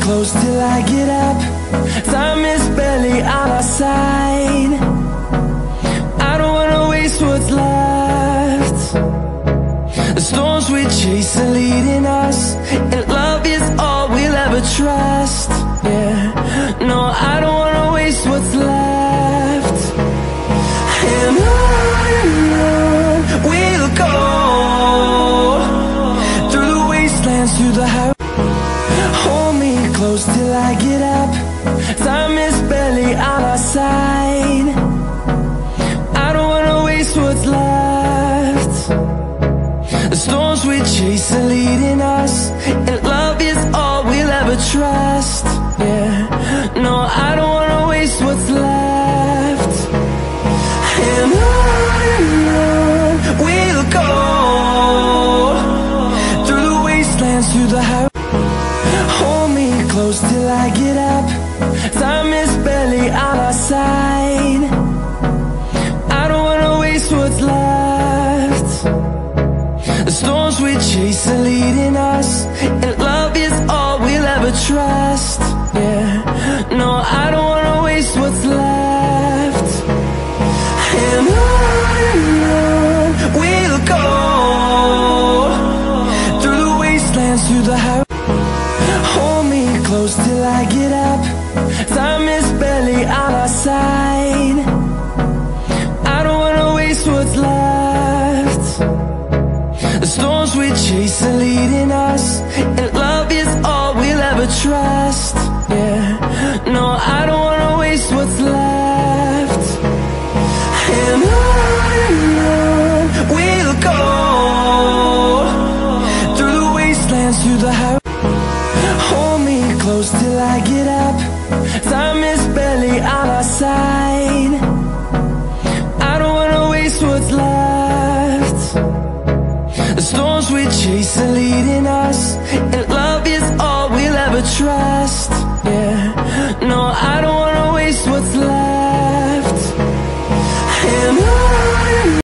close till I get up. Time is barely on our side. I don't wanna waste what's left. The storms we chase are leading us, and love is all we'll ever trust. Yeah, no, I don't wanna waste what's left. And on we'll go, through the wastelands, through the highways. Hold me close till I get up. Time is barely on our side. I don't wanna waste what's left. The storms we chase are leading us, and love is all we'll ever trust. Yeah, no, I don't wanna waste what's left. And on we'll go, through the wastelands, through the highways. Hold me close till I get up. Time is barely on our side. I don't wanna waste what's left. The storms we chase are leading us, and love is all we'll ever trust. Yeah, no, I don't wanna waste what's left. And on we'll go, through the wastelands, through the highways. Hold me close till I get up. Time is barely on our side. I don't wanna waste what's left. The storms we chase are leading us, and love is all we'll ever trust. Yeah, no, I don't wanna waste what's left. And on we'll go, through the wastelands, through the highways. Hold me close till I get up. Time is barely on our side. I don't wanna waste what's left. The storms we chase are leading us, and love is all we'll ever trust. Yeah.